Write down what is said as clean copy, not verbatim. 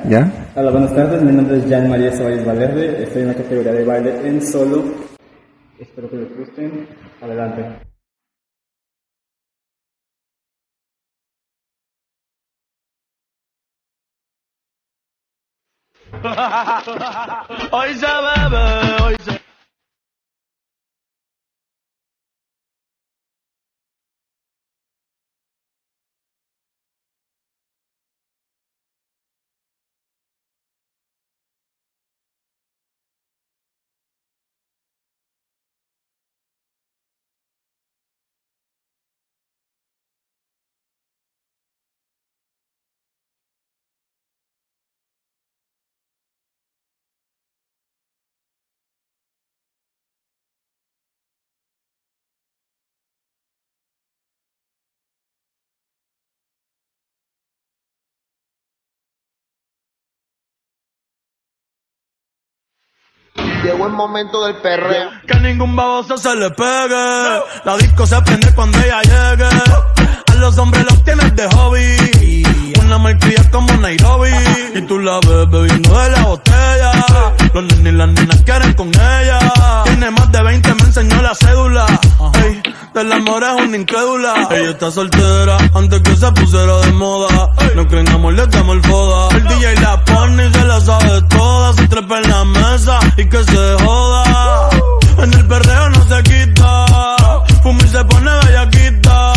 ¿Ya? Hola, buenas tardes. Mi nombre es Jan María Ceballos Valverde. Estoy en la categoría de baile en solo. Espero que les gusten. Adelante. Hoy se bebe, hoy se... Llegó el momento del perreo. Que ningún baboso se le pegue. La disco se prende cuando ella llegue. A los hombres los tienes de hobby. Una malcria como Nairobi. Y tú la ves bebiendo de la botella. Los nenes y las nenas quieren con ella. Tiene más de 20, me enseñó la cédula. Ey, del amor es una incrédula. Ella está soltera antes que se pusiera de moda. No creen amor, le damos el foda. El DJ la pone y se la sabe toda. Se trepa en la mesa y que se joda. En el perreo no se quita. Fuma y se pone bellaquita.